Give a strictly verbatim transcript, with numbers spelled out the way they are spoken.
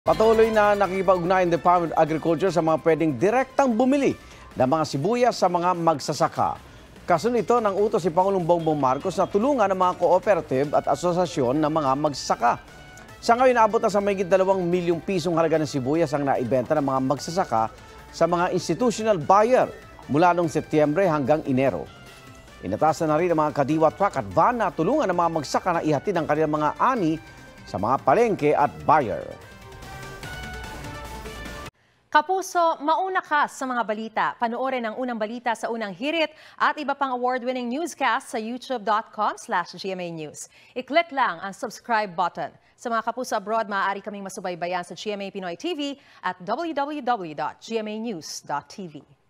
Patuloy na nakikipag-ugnayan ng Department of Agriculture sa mga pwedeng direktang bumili ng mga sibuyas sa mga magsasaka. Kasunod ito ng utos si Pangulong Bongbong Marcos na tulungan ang mga cooperative at asosasyon ng mga magsasaka. Sa ngayon, naabot na sa mahigit dalawang milyong pisong halaga ng sibuyas ang naibenta ng mga magsasaka sa mga institutional buyer mula noong Setyembre hanggang Enero. Inatasan na rin ang mga kadiwa truck at van na tulungan ng mga magsasaka na ihatid ang kanilang mga ani sa mga palengke at buyer. Kapuso, mauna ka sa mga balita. Panoorin ang unang balita sa unang hirit at iba pang award-winning newscast sa youtube dot com slash G M A News. I-click lang ang subscribe button. Sa mga kapuso abroad, maaari kaming masubaybayan sa G M A Pinoy T V at w w w dot g m a news dot t v.